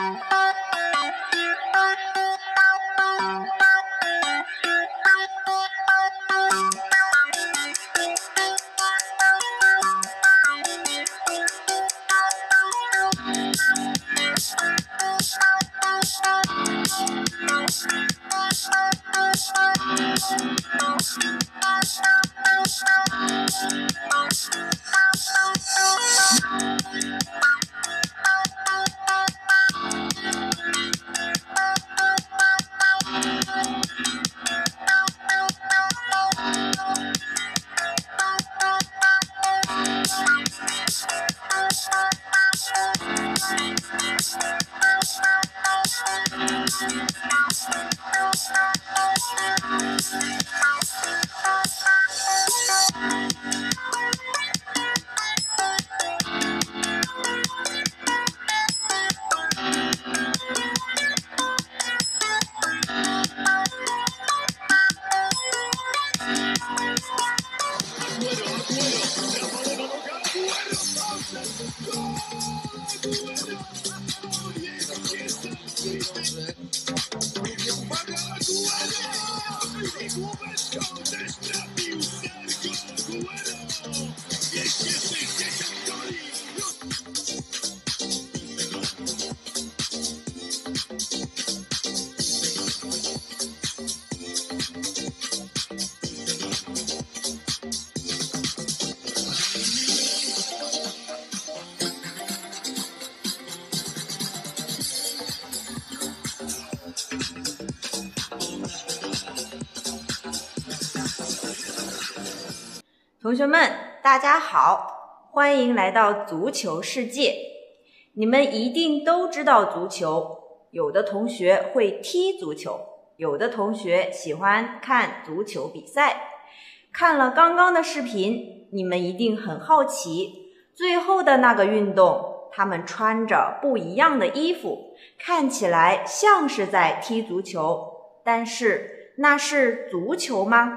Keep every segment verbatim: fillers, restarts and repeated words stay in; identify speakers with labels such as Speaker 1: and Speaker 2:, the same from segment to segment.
Speaker 1: 同学们，大家好，欢迎来到足球世界。你们一定都知道足球，有的同学会踢足球，有的同学喜欢看足球比赛。看了刚刚的视频，你们一定很好奇，最后的那个运动，他们穿着不一样的衣服，看起来像是在踢足球，但是那是足球吗？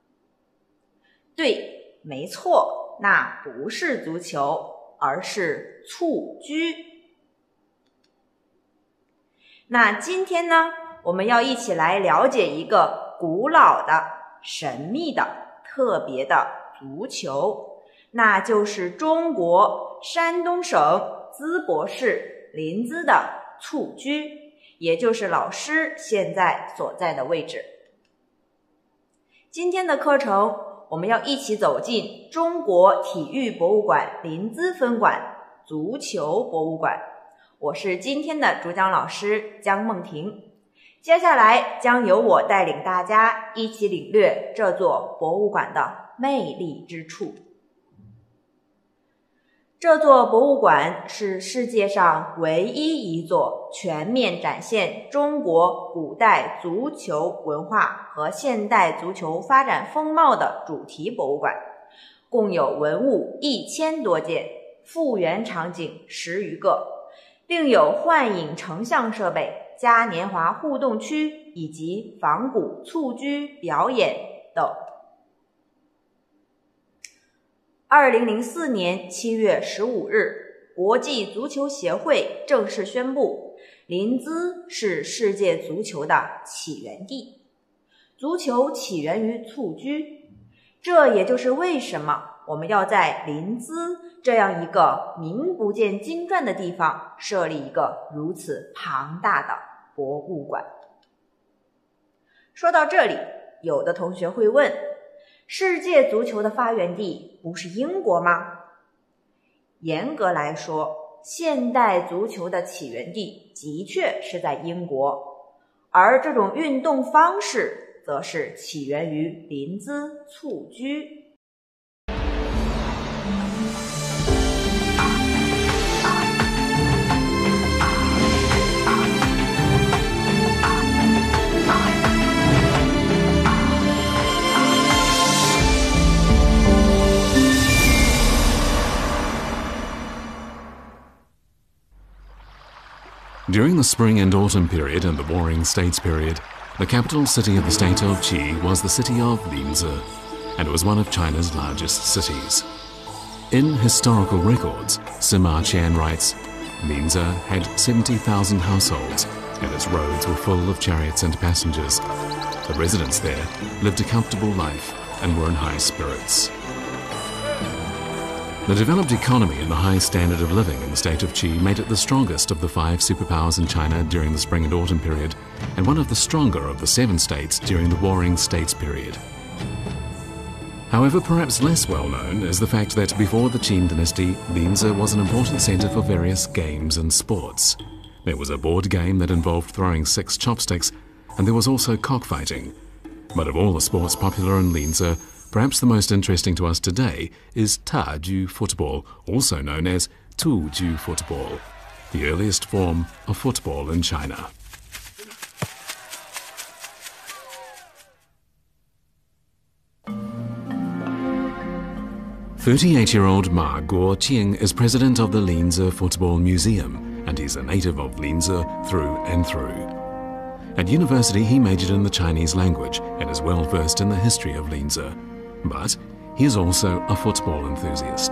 Speaker 1: 对。没错，那不是足球，而是蹴鞠。那今天呢，我们要一起来了解一个古老的、神秘的、特别的足球，那就是中国山东省淄博市临淄的蹴鞠，也就是老师现在所在的位置。今天的课程我们要一起走进中国体育博物馆临淄分馆足球博物馆。我是今天的主讲老师江梦婷，接下来将由我带领大家一起领略这座博物馆的魅力之处。这座博物馆是世界上唯一一座全面展现中国古代足球文化和现代足球发展风貌的主题博物馆，共有文物一千多件，复原场景十余个，并有幻影成像设备、嘉年华互动区以及仿古蹴鞠表演等。二零零四年七月十五日，国际足球协会正式宣布，临淄是世界足球的起源地。足球起源于蹴鞠，这也就是为什么我们要在临淄这样一个名不见经传的地方设立一个如此庞大的博物馆。说到这里，有的同学会问，世界足球的发源地不是英国吗？严格来说，现代足球的起源地的确是在英国，而这种运动方式则是起源于临淄蹴鞠。
Speaker 2: During the spring and autumn period and the Warring States period, the capital city of the state of Qi was the city of Linzhi, and it was one of China's largest cities. In historical records, Sima Qian writes, Linzi had seventy thousand households, and its roads were full of chariots and passengers. The residents there lived a comfortable life and were in high spirits. The developed economy and the high standard of living in the state of Qi made it the strongest of the five superpowers in China during the spring and autumn period, and one of the stronger of the seven states during the Warring States period. However, perhaps less well known is the fact that before the Qin dynasty, Linzi was an important centre for various games and sports. There was a board game that involved throwing six chopsticks, and there was also cockfighting. But of all the sports popular in Linzi, perhaps the most interesting to us today is Taju football, also known as Tuju football, the earliest form of football in China. thirty-eight-year-old Ma Guoqing is president of the Linzi Football Museum, and he's a native of Linzi through and through. At university, he majored in the Chinese language and is well versed in the history of Linzi. But he is also a football enthusiast.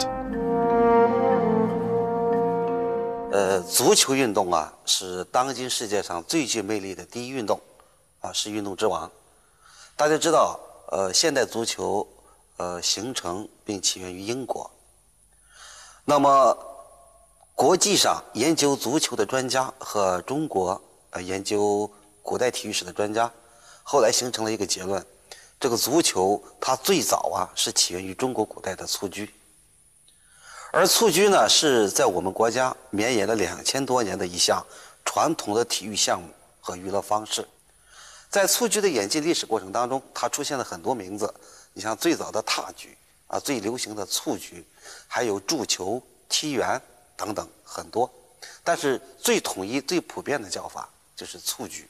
Speaker 3: 呃，足球运动啊，是当今世界上最具魅力的第一运动，啊，是运动之王。大家知道，呃，现代足球呃形成并起源于英国。那么，国际上研究足球的专家和中国呃研究古代体育史的专家，后来形成了一个结论。 这个足球它最早啊是起源于中国古代的蹴鞠，而蹴鞠呢是在我们国家绵延了两千多年的一项传统的体育项目和娱乐方式。在蹴鞠的演进历史过程当中，它出现了很多名字，你像最早的踏举啊，最流行的蹴鞠，还有柱球、踢毽等等很多，但是最统一、最普遍的叫法就是蹴鞠。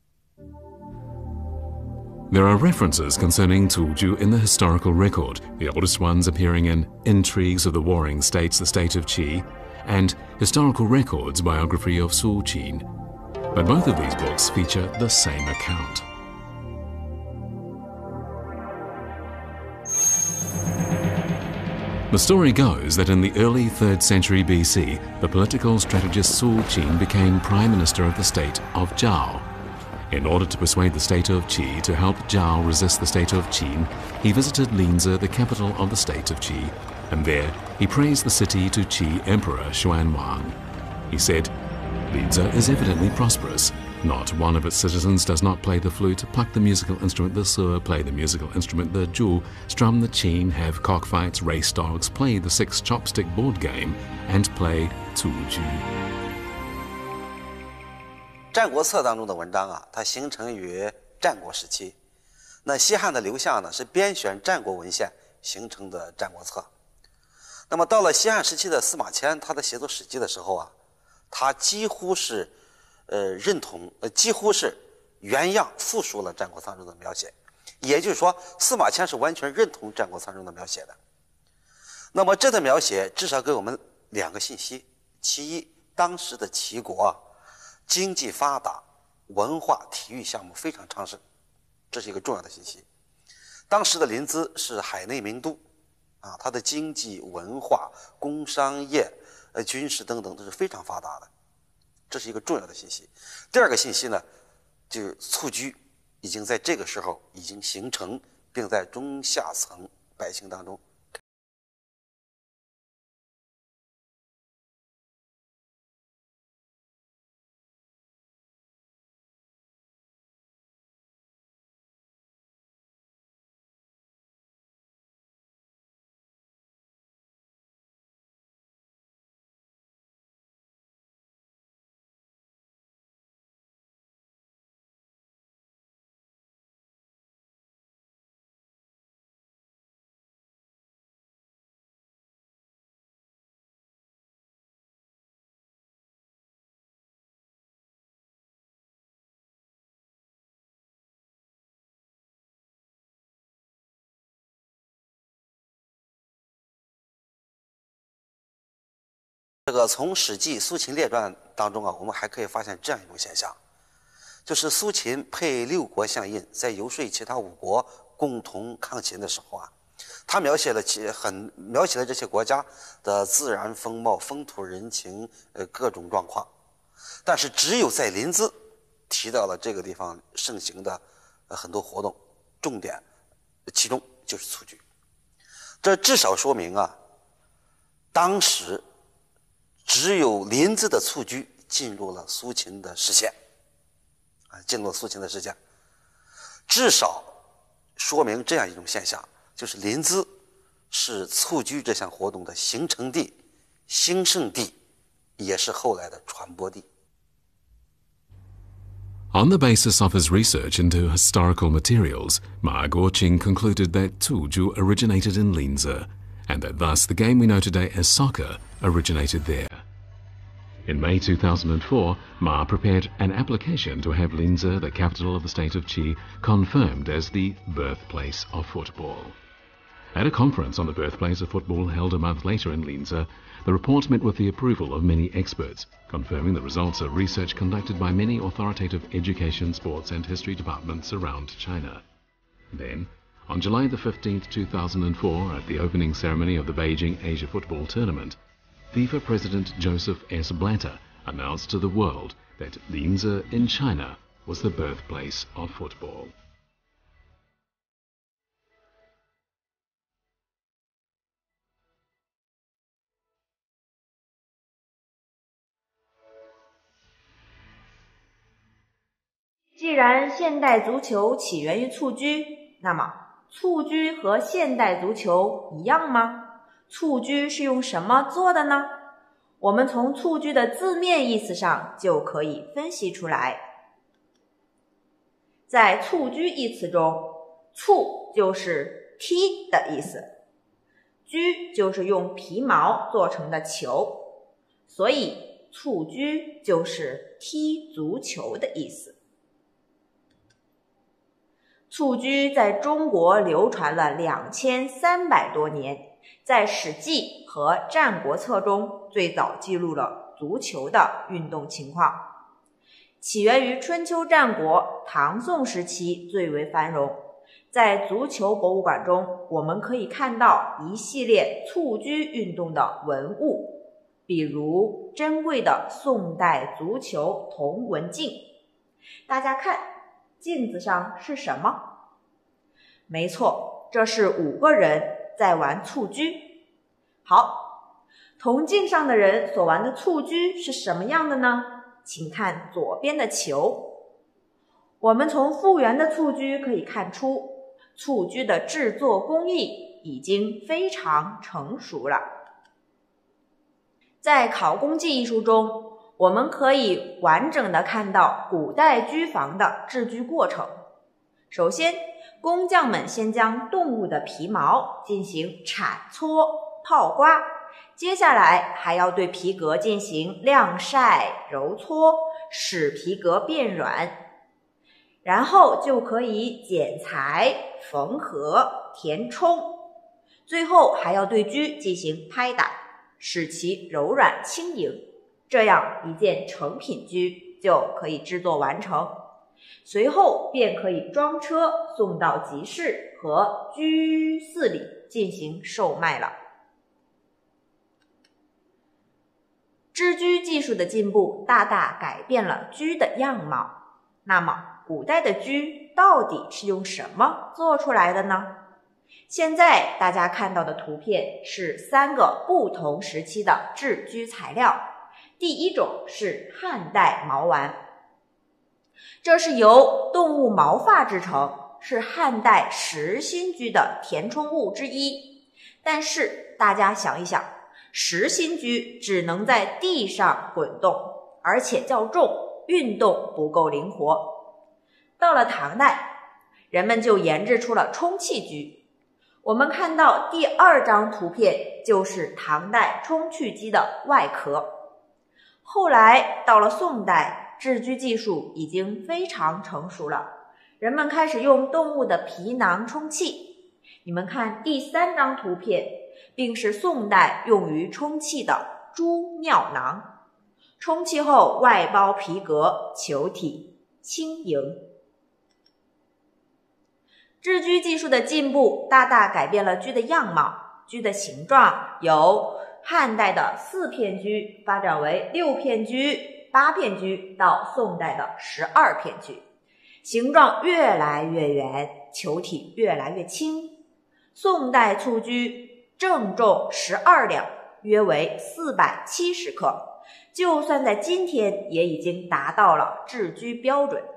Speaker 2: There are references concerning Tuju in the historical record, the oldest ones appearing in Intrigues of the Warring States, the State of Qi, and Historical Records, biography of Su Qin. But both of these books feature the same account. The story goes that in the early third century B C, the political strategist Su Qin became Prime Minister of the state of Zhao. In order to persuade the state of Qi to help Zhao resist the state of Qin, he visited Linzi, the capital of the state of Qi, and there he praised the city to Qi Emperor Xuanwang. He said, Linzi is evidently prosperous. Not one of its citizens does not play the flute, pluck the musical instrument the se, play the musical instrument the zhu, strum the qin, have cockfights, race dogs, play the six chopstick board game, and play tuju.
Speaker 3: 战国策当中的文章啊，它形成于战国时期。那西汉的刘向呢，是编选战国文献形成的战国策。那么到了西汉时期的司马迁，他在写作《史记》的时候啊，他几乎是呃认同，呃几乎是原样复述了战国策中的描写。也就是说，司马迁是完全认同战国策中的描写的。那么这段描写至少给我们两个信息：其一，当时的齐国啊。 经济发达，文化体育项目非常昌盛，这是一个重要的信息。当时的临淄是海内名都，啊，它的经济、文化、工商业、呃军事等等都是非常发达的，这是一个重要的信息。第二个信息呢，就是蹴鞠已经在这个时候已经形成，并在中下层百姓当中。 这个从《史记·苏秦列传》当中啊，我们还可以发现这样一种现象，就是苏秦配六国相印，在游说其他五国共同抗秦的时候啊， 它描写了其很描写了这些国家的自然风貌、风土人情，呃，各种状况。但是只有在临淄提到了这个地方盛行的呃很多活动，重点其中就是蹴鞠。这至少说明啊，当时只有临淄的蹴鞠进入了苏秦的视线，啊，进入了苏秦的视线。至少说明这样一种现象，就是临淄是蹴鞠这项活动的形成地、兴盛地，也是后来的传播地。
Speaker 2: On the basis of his research into historical materials, Ma Guoqing concluded that Cuju originated in Linzi, and that thus the game we know today as soccer originated there. In May two thousand four, Ma prepared an application to have Linzi, the capital of the state of Qi, confirmed as the birthplace of football. At a conference on the birthplace of football held a month later in Linzi, the report met with the approval of many experts, confirming the results of research conducted by many authoritative education, sports and history departments around China. Then, on July the fifteenth, two thousand four, at the opening ceremony of the Beijing Asia Football Tournament, FIFA President Joseph S. Blatter announced to the world that Linzi in China was the birthplace of football.
Speaker 1: “既然现代足球起源于蹴鞠，那么蹴鞠和现代足球一样吗？蹴鞠是用什么做的呢？”我们从蹴鞠的字面意思上就可以分析出来。在蹴鞠一词中，蹴就是踢的意思，鞠就是用皮毛做成的球，所以蹴鞠就是踢足球的意思。蹴鞠在中国流传了两千三百多年，在《史记》和《战国策》中最早记录了足球的运动情况。起源于春秋战国，唐宋时期最为繁荣。在足球博物馆中，我们可以看到一系列蹴鞠运动的文物，比如珍贵的宋代足球铜文镜。大家看，镜子上是什么？没错，这是五个人在玩蹴鞠。好，铜镜上的人所玩的蹴鞠是什么样的呢？请看左边的球。我们从复原的蹴鞠可以看出，蹴鞠的制作工艺已经非常成熟了。在考工技艺术中，我们可以完整的看到古代鞠房的制鞠过程。首先，工匠们先将动物的皮毛进行铲搓、泡刮，接下来还要对皮革进行晾晒、揉搓，使皮革变软，然后就可以剪裁、缝合、填充，最后还要对鞠进行拍打，使其柔软轻盈，这样一件成品鞠就可以制作完成。随后便可以装车送到集市和居寺里进行售卖了。织鞠技术的进步大大改变了鞠的样貌。那么，古代的鞠到底是用什么做出来的呢？现在大家看到的图片是三个不同时期的制鞠材料。第一种是汉代毛丸，这是由动物毛发制成，是汉代实心鞠的填充物之一。但是大家想一想，实心鞠只能在地上滚动，而且较重，运动不够灵活。到了唐代，人们就研制出了充气鞠。我们看到第二张图片就是唐代充气机的外壳。后来到了宋代，制鞠技术已经非常成熟了，人们开始用动物的皮囊充气。你们看第三张图片，并是宋代用于充气的猪尿囊。充气后外包皮革，球体轻盈。 制车技术的进步大大改变了车的样貌，车的形状由汉代的四片车发展为六片车、八片车，到宋代的十二片车，形状越来越圆，球体越来越轻。宋代蹴车正重十二两，约为四百七十克，就算在今天也已经达到了制车标准。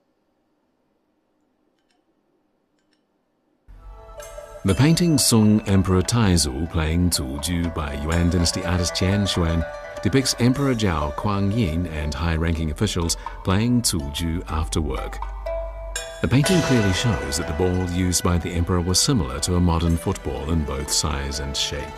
Speaker 2: The painting Sung Emperor Taizu playing Zu Ju by Yuan dynasty artist Jian Xuan depicts Emperor Zhao Kuang Yin and high-ranking officials playing Zu Ju after work. The painting clearly shows that the ball used by the emperor was similar to a modern football in both size and shape.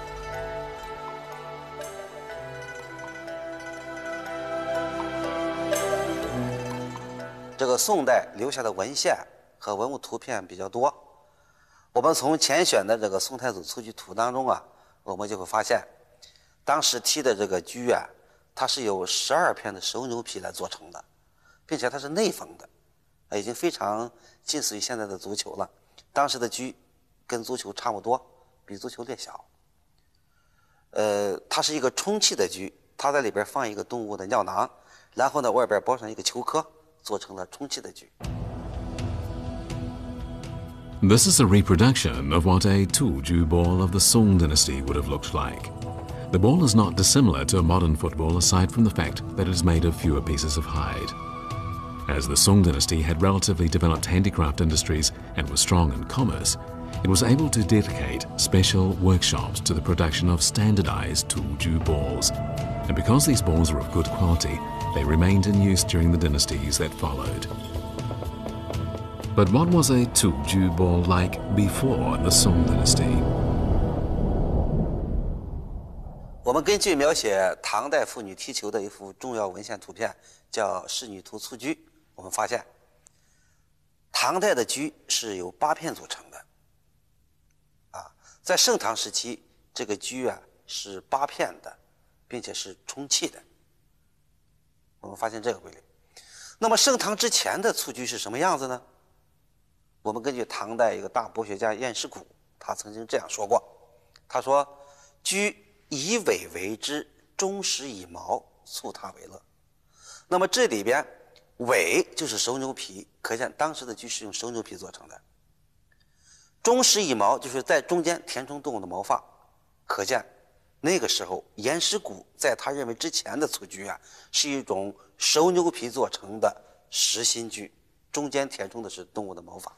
Speaker 3: 这个宋代留下的文献和文物图片比较多。我们从前选的这个宋太祖蹴鞠图当中啊，我们就会发现，当时踢的这个车啊，它是由十二片的熟牛皮来做成的，并且它是内缝的，已经非常近似于现在的足球了。当时的车跟足球差不多，比足球略小。呃，它是一个充气的车，它在里边放一个动物的尿囊，然后呢外边包上一个球壳，做成了充气的车。
Speaker 2: This is a reproduction of what a Tuju ball of the Song dynasty would have looked like. The ball is not dissimilar to a modern football aside from the fact that it is made of fewer pieces of hide. As the Song dynasty had relatively developed handicraft industries and was strong in commerce, it was able to dedicate special workshops to the production of standardized Tuju balls. And because these balls were of good quality, they remained in use during the dynasties that followed. But what was a Tuju ball like before the Song dynasty?
Speaker 3: 我们根据描写唐代妇女踢球的一幅重要文献图片，叫《仕女图蹴鞠》，我们发现，唐代的车是由八片组成的。啊，在盛唐时期，这个车啊是八片的，并且是充气的。我们发现这个规律。那么盛唐之前的蹴鞠是什么样子呢？我们根据唐代一个大博学家晏师古，他曾经这样说过，他说：“车以尾为之，中实以毛，蹴它为乐。”那么这里边尾就是熟牛皮，可见当时的车是用熟牛皮做成的。中实以毛就是在中间填充动物的毛发，可见那个时候晏师古在他认为之前的蹴鞠啊，是一种熟牛皮做成的实心车，中间填充的是动物的毛发。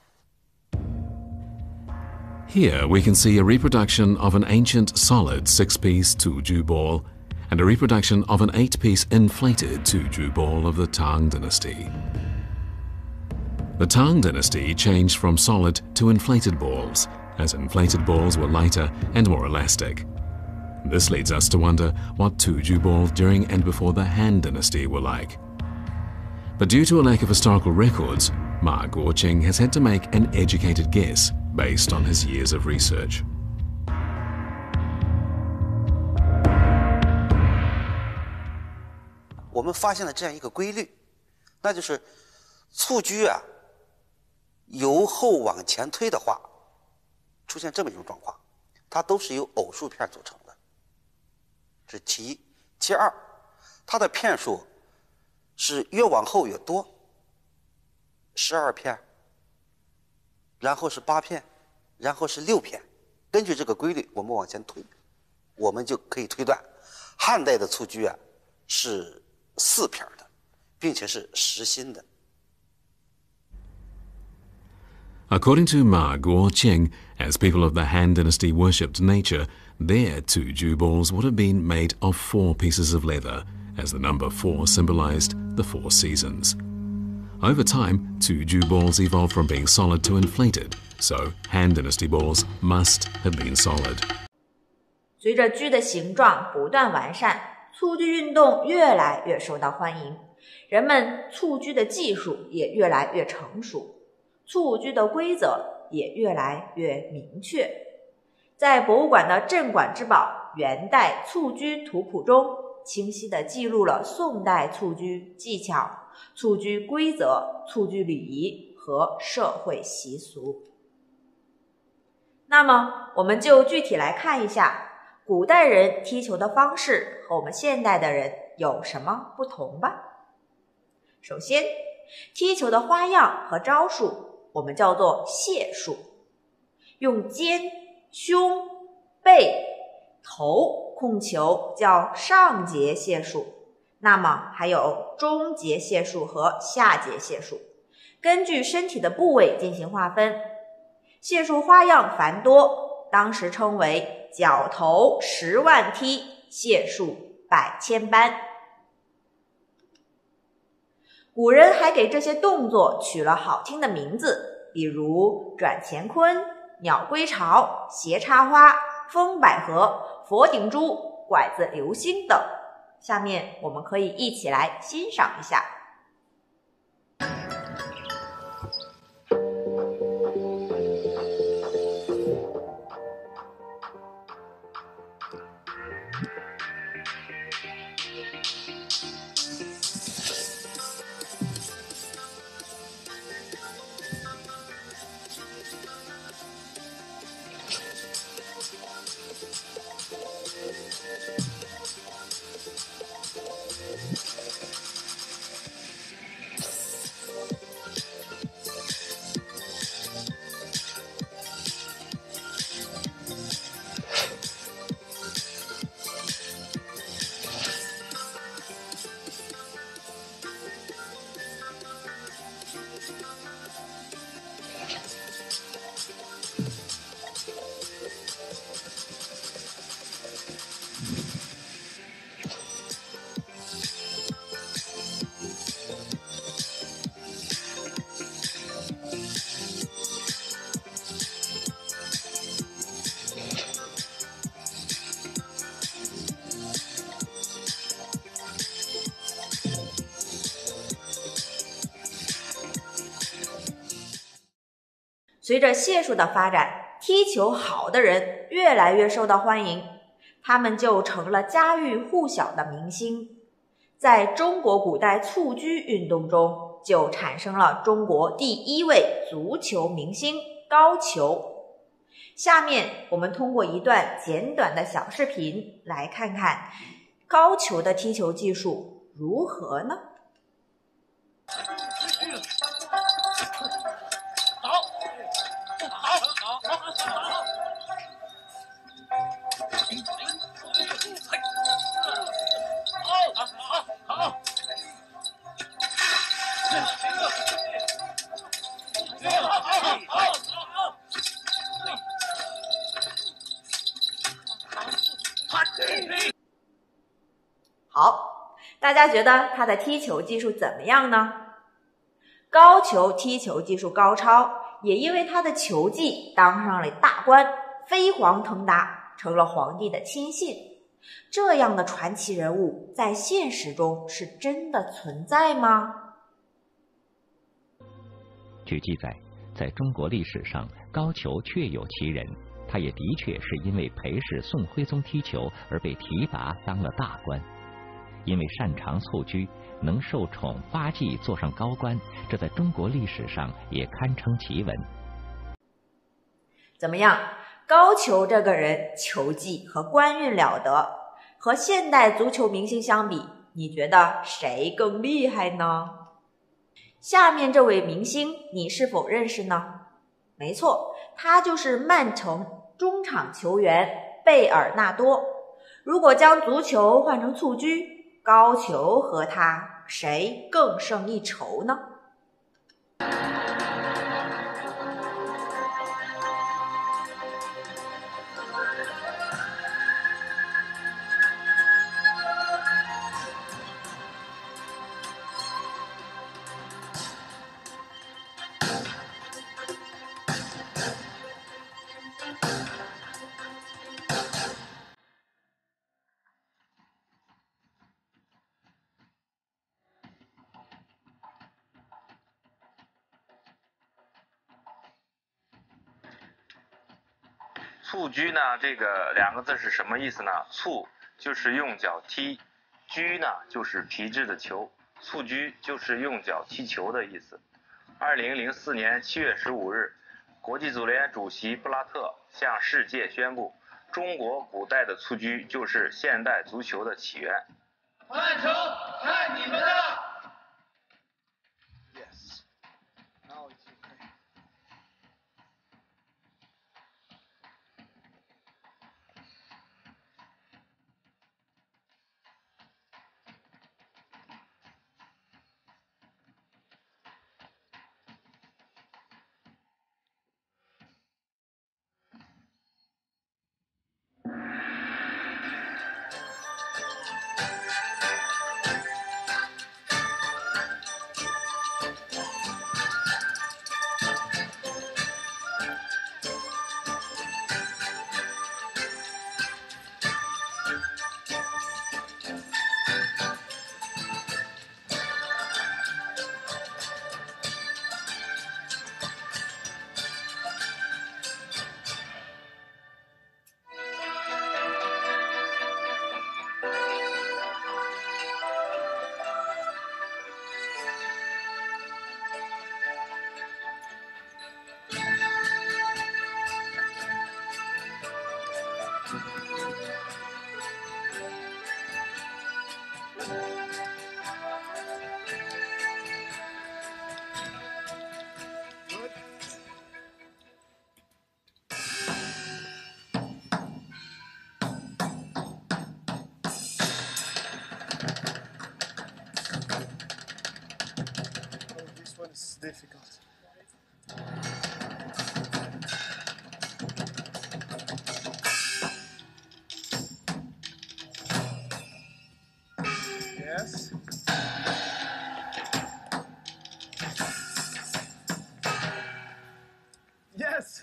Speaker 2: Here we can see a reproduction of an ancient solid six-piece Tuju ball and a reproduction of an eight-piece inflated Tuju ball of the Tang dynasty. The Tang dynasty changed from solid to inflated balls, as inflated balls were lighter and more elastic. This leads us to wonder what Tuju balls during and before the Han dynasty were like. But due to a lack of historical records, Ma Guoqing has had to make an educated guess based on his years of research.
Speaker 3: 我们发现了这样一个规律，那就是蹴鞠啊，由后往前推的话，出现这么一种状况，它都是由偶数片组成的，这是其一。其二，它的片数是越往后越多，十二片，然后是八片，然后是六片。根据这个规律，我们往前推，我们就可以推断，汉代的蹴鞠啊是四片的，并且是实心的。
Speaker 2: According to Ma Guoqing, as people of the Han dynasty worshipped nature, their Tuju balls would have been made of four pieces of leather, as the number four symbolized the four seasons. Over time, Tuju balls evolved from being solid to inflated, so Han dynasty balls must have been solid.
Speaker 1: 随着车的形状不断完善，蹴鞠运动越来越受到欢迎，人们蹴鞠的技术也越来越成熟，蹴鞠的规则也越来越明确。在博物馆的镇馆之宝元代蹴鞠图谱中，清晰地记录了宋代蹴鞠技巧、蹴鞠规则、蹴鞠礼仪和社会习俗。 那么我们就具体来看一下古代人踢球的方式和我们现代的人有什么不同吧。首先，踢球的花样和招数我们叫做解术，用肩、胸、背、头控球叫上节解术，那么还有中节解术和下节解术，根据身体的部位进行划分。解术花样繁多，当时称为角头十万踢，解术百千般。古人还给这些动作取了好听的名字，比如转乾坤、鸟归巢、斜插花、风百合、佛顶珠、拐子流星等。下面我们可以一起来欣赏一下。随着解术的发展，踢球好的人越来越受到欢迎，他们就成了家喻户晓的明星。在中国古代蹴鞠运动中，就产生了中国第一位足球明星高俅。下面我们通过一段简短的小视频来看看高俅的踢球技术如何呢？好，大家觉得他的踢球技术怎么样呢？高俅踢球技术高超，也因为他的球技当上了大官，飞黄腾达，成了皇帝的亲信。这样的传奇人物在现实中是真的存在吗？
Speaker 4: 据记载，在中国历史上，高俅确有其人，他也的确是因为陪侍宋徽宗踢球而被提拔当了大官。因为擅长蹴鞠，能受宠发迹，做上高官，这在中国历史上也堪称奇闻。
Speaker 1: 怎么样，高俅这个人球技和官运了得，和现代足球明星相比，你觉得谁更厉害呢？下面这位明星你是否认识呢？没错，他就是曼城中场球员贝尔纳多。如果将足球换成蹴鞠，高俅和他谁更胜一筹呢？
Speaker 5: 蹴鞠呢，这个两个字是什么意思呢？蹴就是用脚踢，鞠呢就是皮质的球，蹴鞠就是用脚踢球的意思。二零零四年七月十五日， 国际足联主席布拉特向世界宣布，中国古代的蹴鞠就是现代足球的起源。
Speaker 6: 看球，看你们的！
Speaker 7: Yes. Now it's okay. This one is difficult. Yes. Yes.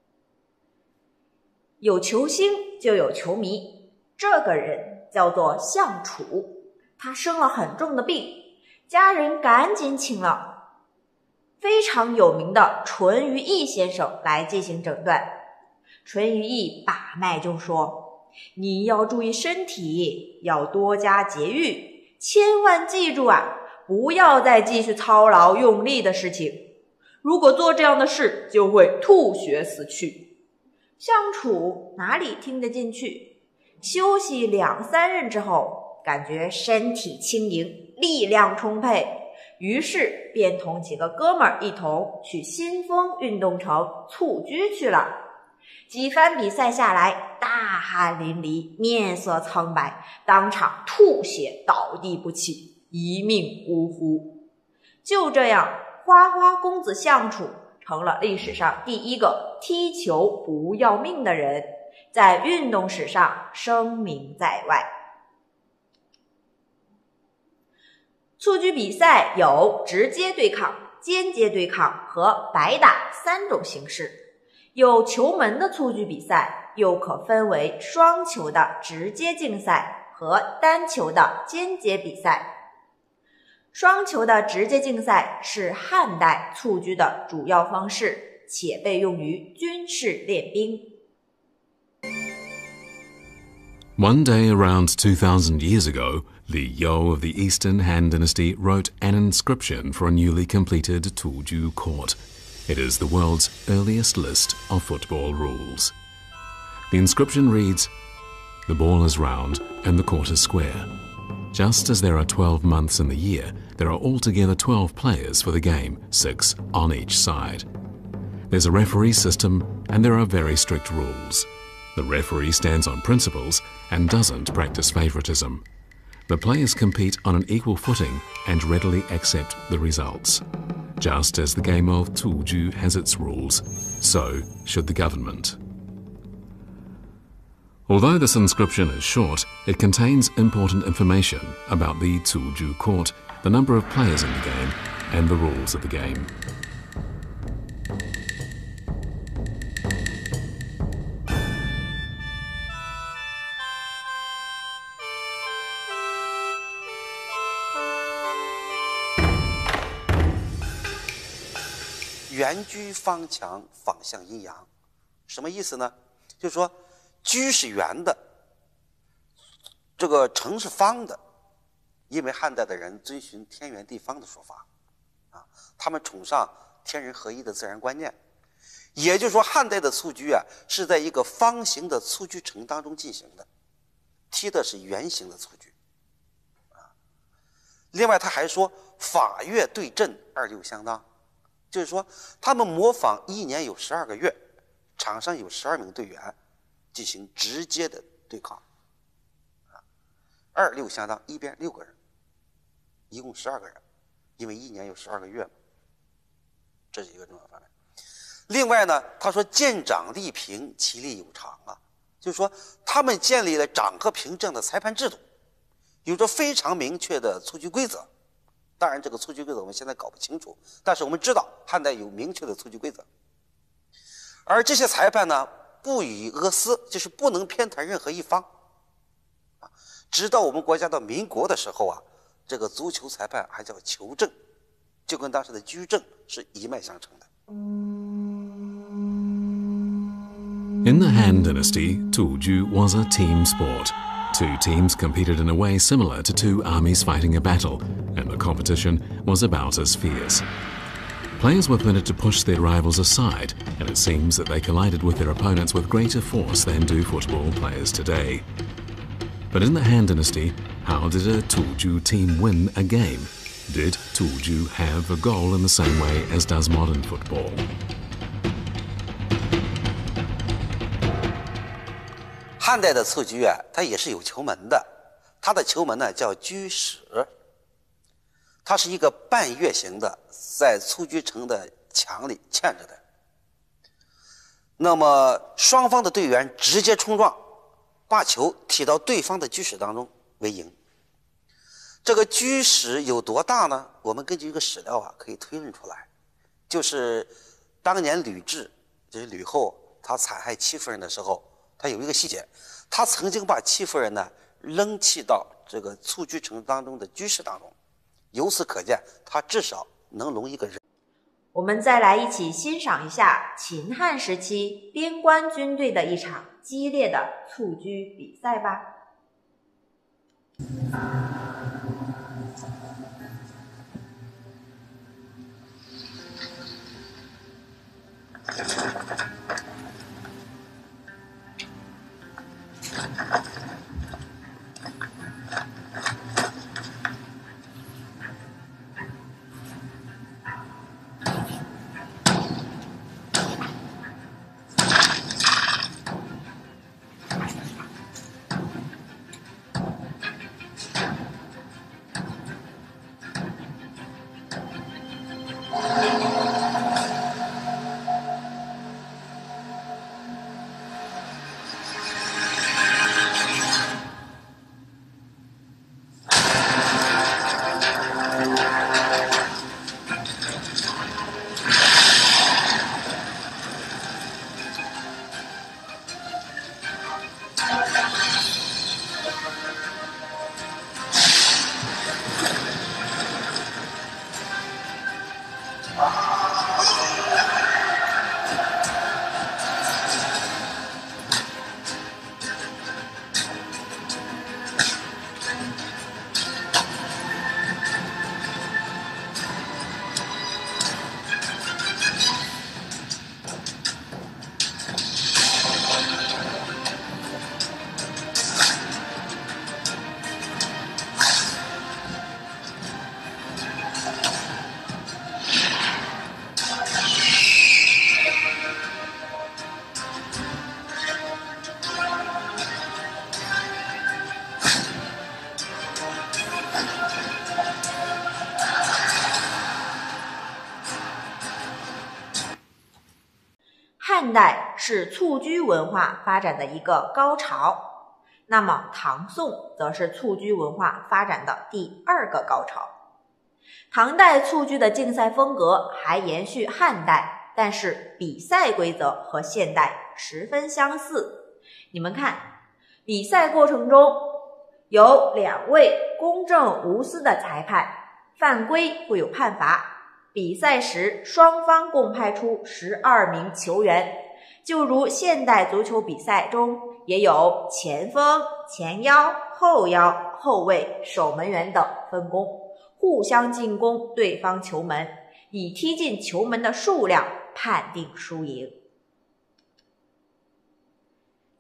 Speaker 1: 有球星就有球迷，这个人叫做项楚，他生了很重的病，家人赶紧请了非常有名的淳于意先生来进行诊断。淳于意把脉就说：“你要注意身体，要多加节育，千万记住啊，不要再继续操劳用力的事情。如果做这样的事，就会吐血死去。”项楚哪里听得进去？休息两三日之后，感觉身体轻盈，力量充沛，于是便同几个哥们儿一同去新丰运动城蹴鞠去了。几番比赛下来，大汗淋漓，面色苍白，当场吐血倒地不起，一命呜呼。就这样，花花公子项楚成了历史上第一个踢球不要命的人，在运动史上声名在外。蹴鞠比赛有直接对抗、间接对抗和白打三种形式。有球门的蹴鞠比赛又可分为双球的直接竞赛和单球的间接比赛。双球的直接竞赛是汉代蹴鞠的主要方式，且被用于军事练兵。
Speaker 2: One day around two thousand years ago, Li You of the Eastern Han Dynasty wrote an inscription for a newly completed Tuju court. It is the world's earliest list of football rules. The inscription reads, "The ball is round and the court is square. Just as there are twelve months in the year, there are altogether twelve players for the game, six on each side. There's a referee system and there are very strict rules. The referee stands on principles and doesn't practice favoritism. The players compete on an equal footing and readily accept the results. Just as the game of Tuju has its rules, so should the government." Although this inscription is short, it contains important information about the Tuju court, the number of players in the game, and the rules of the game.
Speaker 3: 圆居方强，方向阴阳，什么意思呢？就是说，居是圆的，这个城是方的，因为汉代的人遵循天圆地方的说法，啊，他们崇尚天人合一的自然观念。 也就是说，汉代的蹴鞠啊是在一个方形的蹴鞠城当中进行的，踢的是圆形的蹴鞠。啊，另外他还说法月对阵，二六相当，就是说他们模仿一年有十二个月，场上有十二名队员进行直接的对抗。啊，二六相当，一边六个人，一共十二个人，因为一年有十二个月嘛，这是一个重要方面。另外呢，他说建长立平，其力有常啊，就是说他们建立了长和平这样的裁判制度，有着非常明确的蹴鞠规则。当然，这个蹴鞠规则我们现在搞不清楚，但是我们知道汉代有明确的蹴鞠规则。而这些裁判呢，不以阿私，就是不能偏袒任何一方。啊，直到我们国家到民国的时候啊，这个足球裁判还叫球证，就跟当时的居正是一脉相承的。
Speaker 2: In the Han Dynasty, Tuju was a team sport. Two teams competed in a way similar to two armies fighting a battle, and the competition was about as fierce. Players were permitted to push their rivals aside, and it seems that they collided with their opponents with greater force than do football players today. But in the Han Dynasty, how did a Tuju team win a game? Did Tuju have a goal in the same way as does modern football?
Speaker 3: 汉代的蹴鞠啊，它也是有球门的，它的球门呢叫居室，它是一个半月形的，在蹴鞠城的墙里嵌着的。那么双方的队员直接冲撞，把球踢到对方的居室当中为赢。这个居室有多大呢？我们根据一个史料啊，可以推论出来，就是当年吕雉，就是吕后，她残害戚夫人的时候，她有一个细节，她曾经把戚夫人呢扔弃到这个蹴鞠城当中的居室当中，由此可见，她至少能容一个人。
Speaker 1: 我们再来一起欣赏一下秦汉时期边关军队的一场激烈的蹴鞠比赛吧。汉代是蹴鞠文化发展的一个高潮，那么唐宋则是蹴鞠文化发展的第二个高潮。唐代蹴鞠的竞赛风格还延续汉代，但是比赛规则和现代十分相似。你们看，比赛过程中有两位公正无私的裁判，犯规会有判罚。比赛时双方共派出十二名球员，就如现代足球比赛中也有前锋、前腰、后腰、后卫、守门员等分工，互相进攻对方球门，以踢进球门的数量判定输赢。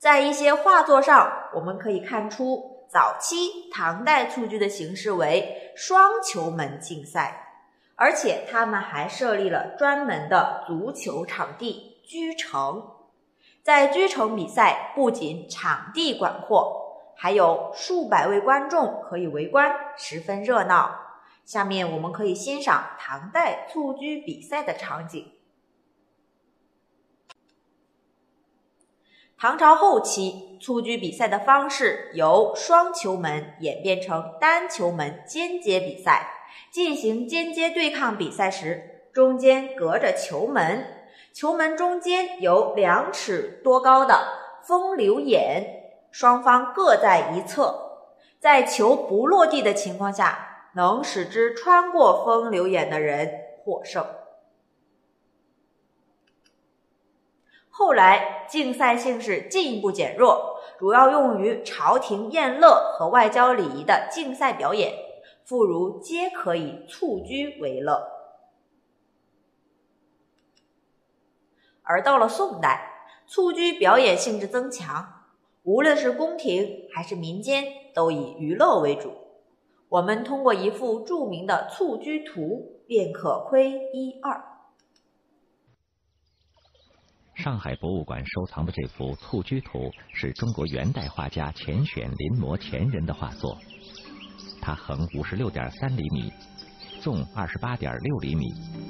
Speaker 1: 在一些画作上，我们可以看出早期唐代蹴鞠的形式为双球门竞赛，而且他们还设立了专门的足球场地鞠城。在鞠城比赛，不仅场地广阔，还有数百位观众可以围观，十分热闹。下面我们可以欣赏唐代蹴鞠比赛的场景。唐朝后期，蹴鞠比赛的方式由双球门演变成单球门间接比赛。进行间接对抗比赛时，中间隔着球门，球门中间有两尺多高的风流眼，双方各在一侧，在球不落地的情况下，能使之穿过风流眼的人获胜。后来竞赛性质进一步减弱，主要用于朝廷宴乐和外交礼仪的竞赛表演，妇孺皆可以蹴鞠为乐。而到了宋代，蹴鞠表演性质增强，无论是宫廷还是民间，都以娱乐为主。我们通过一幅著名的蹴鞠图便可窥一二。
Speaker 4: 上海博物馆收藏的这幅蹴鞠图是中国元代画家钱选临摹前人的画作，它横五十六点三厘米，纵二十八点六厘米。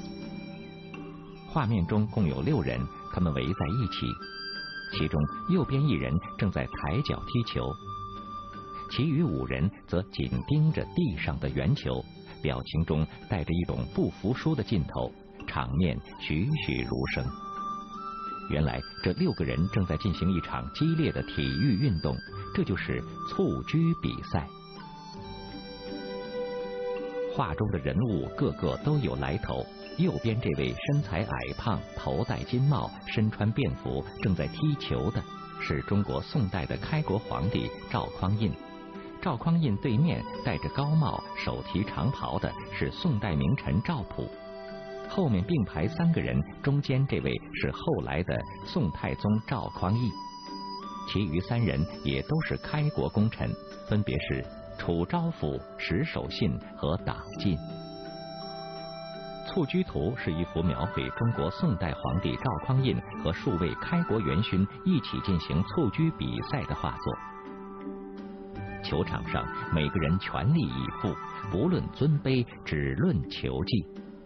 Speaker 4: 画面中共有六人，他们围在一起，其中右边一人正在抬脚踢球，其余五人则紧盯着地上的圆球，表情中带着一种不服输的劲头，场面栩栩如生。原来这六个人正在进行一场激烈的体育运动，这就是蹴鞠比赛。画中的人物个个都有来头，右边这位身材矮胖、头戴金帽、身穿便服正在踢球的是中国宋代的开国皇帝赵匡胤。赵匡胤对面戴着高帽、手提长袍的是宋代名臣赵普。后面并排三个人，中间这位是后来的宋太宗赵匡胤，其余三人也都是开国功臣，分别是楚昭甫、石守信和党进。蹴鞠图是一幅描绘中国宋代皇帝赵匡胤和数位开国元勋一起进行蹴鞠比赛的画作。球场上每个人全力以赴，不论尊卑，只论球技。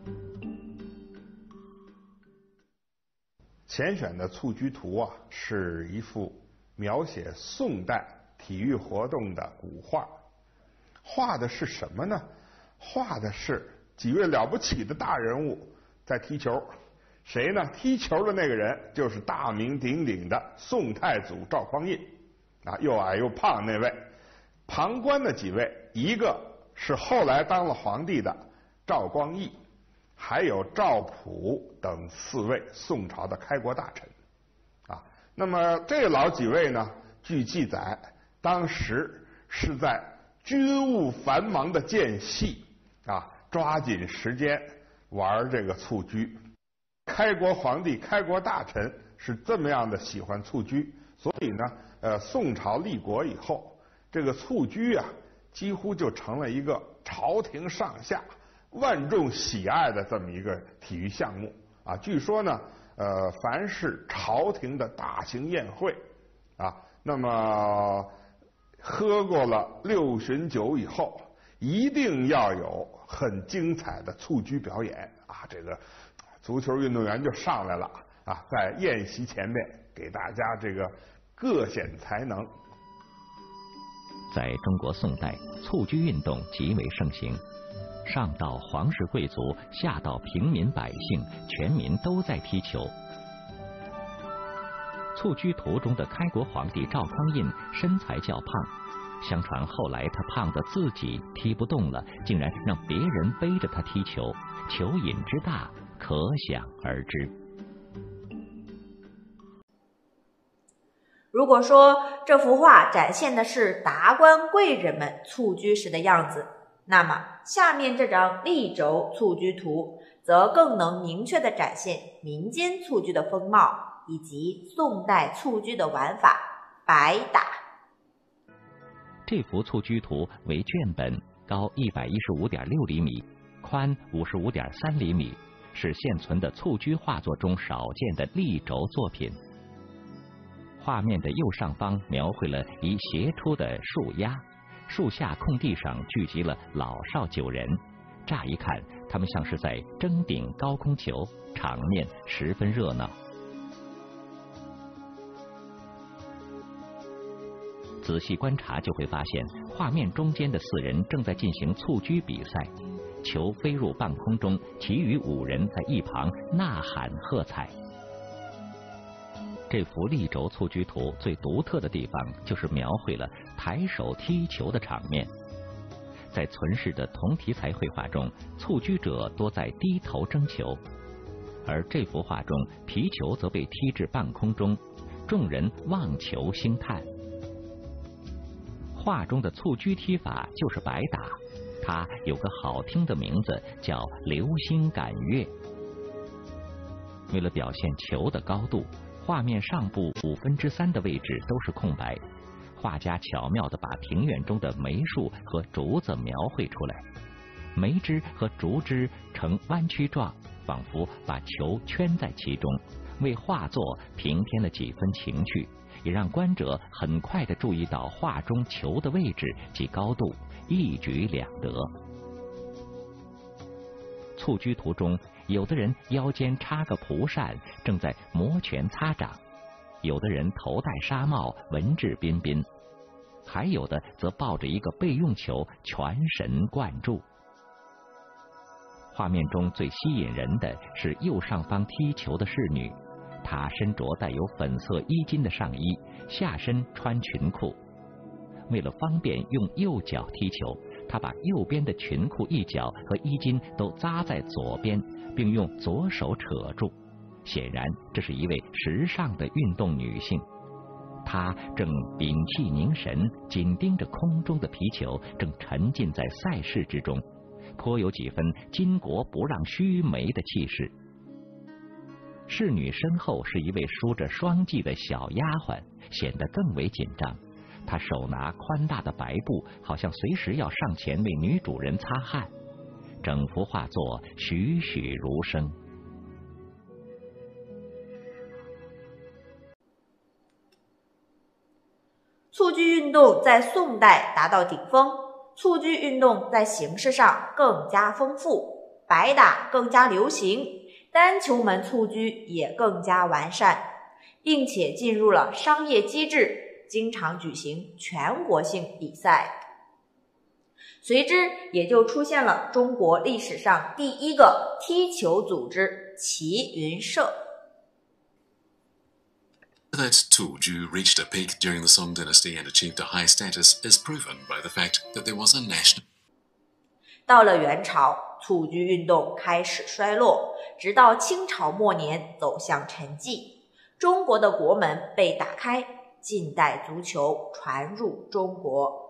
Speaker 8: 钱选的蹴鞠图啊，是一幅描写宋代体育活动的古画。画的是什么呢？画的是几位了不起的大人物在踢球。谁呢？踢球的那个人就是大名鼎鼎的宋太祖赵匡胤啊，又矮又胖那位。旁观的几位，一个是后来当了皇帝的赵光义，还有赵普等四位宋朝的开国大臣啊。那么这老几位呢，据记载当时是在军务繁忙的间隙啊，抓紧时间玩这个蹴鞠。开国皇帝开国大臣是这么样的喜欢蹴鞠，所以呢呃宋朝立国以后，这个蹴鞠啊几乎就成了一个朝廷上下万众喜爱的这么一个体育项目啊。据说呢呃凡是朝廷的大型宴会啊，那么喝过了六巡酒以后，一定要有很精彩的蹴鞠表演啊。这个足球运动员就上来了啊，在宴席前面给大家这个各显才能。
Speaker 4: 在中国宋代，蹴鞠运动极为盛行，上到皇室贵族，下到平民百姓，全民都在踢球。蹴鞠图中的开国皇帝赵匡胤身材较胖，相传后来他胖得自己踢不动了，竟然让别人背着他踢球，球瘾之大可想而知。
Speaker 1: 如果说这幅画展现的是达官贵人们蹴鞠时的样子，那么下面这张立轴蹴鞠图则更能明确地展现民间蹴鞠的风貌以及宋代蹴鞠的玩法。 白打。
Speaker 4: 这幅蹴鞠图为卷本，高一百一十五点六厘米，宽五十五点三厘米，是现存的蹴鞠画作中少见的立轴作品。画面的右上方描绘了一斜出的树丫，树下空地上聚集了老少九人，乍一看，他们像是在争顶高空球，场面十分热闹。仔细观察就会发现，画面中间的四人正在进行蹴鞠比赛，球飞入半空中，其余五人在一旁呐喊喝彩。这幅立轴蹴鞠图最独特的地方，就是描绘了抬手踢球的场面。在存世的同题材绘画中，蹴鞠者多在低头争球，而这幅画中，皮球则被踢至半空中，众人望球兴叹。画中的蹴鞠踢法就是白打，它有个好听的名字，叫流星赶月。为了表现球的高度，画面上部五分之三的位置都是空白，画家巧妙地把庭院中的梅树和竹子描绘出来，梅枝和竹枝呈弯曲状，仿佛把球圈在其中，为画作平添了几分情趣，也让观者很快地注意到画中球的位置及高度，一举两得。蹴鞠图中，有的人腰间插个蒲扇，正在摩拳擦掌；有的人头戴纱帽，文质彬彬；还有的则抱着一个备用球，全神贯注。画面中最吸引人的是右上方踢球的侍女，她身着带有粉色衣襟的上衣，下身穿裙裤。为了方便用右脚踢球，她把右边的裙裤一角和衣襟都扎在左边，并用左手扯住。显然，这是一位时尚的运动女性。她正屏气凝神，紧盯着空中的皮球，正沉浸在赛事之中，颇有几分巾帼不让须眉的气势。侍女身后是一位梳着双髻的小丫鬟，显得更为紧张。她手拿宽大的白布，好像随时要上前为女主人擦汗。整幅画作栩栩如生。
Speaker 1: 蹴鞠运动在宋代达到顶峰，蹴鞠运动在形式上更加丰富，白打更加流行，单球门蹴鞠也更加完善，并且进入了商业机制，经常举行全国性比赛。随之也就出现了中国历史上第一个踢球组织齐云社。
Speaker 2: That Tuju reached a peak during the Song dynasty and achieved a high status is proven by the fact that there was a national.
Speaker 1: 到了元朝，蹴鞠运动开始衰落，直到清朝末年走向沉寂，中国的国门被打开，近代足球传入中国。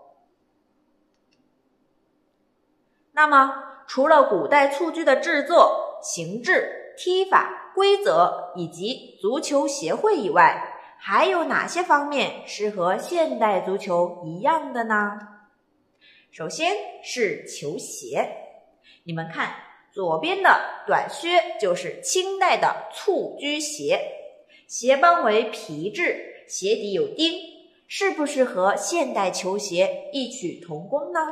Speaker 1: 那么，除了古代蹴鞠的制作、形制、踢法、规则以及足球协会以外，还有哪些方面是和现代足球一样的呢？首先是球鞋，你们看左边的短靴就是清代的蹴鞠鞋，鞋帮为皮质，鞋底有钉，是不是和现代球鞋异曲同工呢？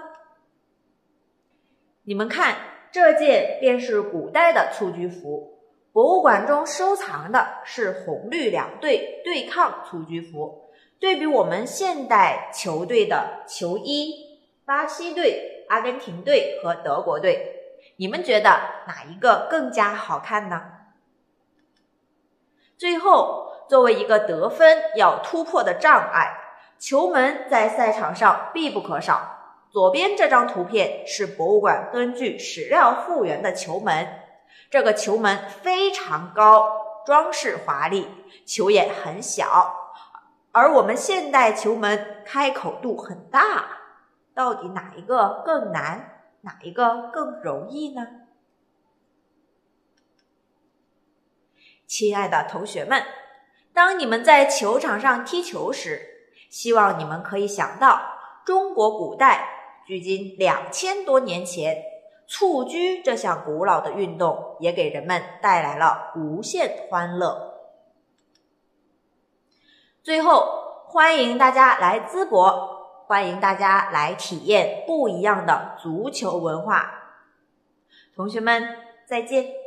Speaker 1: 你们看，这件便是古代的蹴鞠服，博物馆中收藏的是红绿两队对抗蹴鞠服，对比我们现代球队的球衣，巴西队、阿根廷队和德国队，你们觉得哪一个更加好看呢？最后，作为一个得分要突破的障碍，球门在赛场上必不可少。左边这张图片是博物馆根据史料复原的球门，这个球门非常高，装饰华丽，球也很小，而我们现代球门开口度很大，到底哪一个更难，哪一个更容易呢？亲爱的同学们，当你们在球场上踢球时， 希望你们可以想到，中国古代距今两千多年前，蹴鞠这项古老的运动也给人们带来了无限欢乐。最后，欢迎大家来淄博，欢迎大家来体验不一样的足球文化。同学们，再见。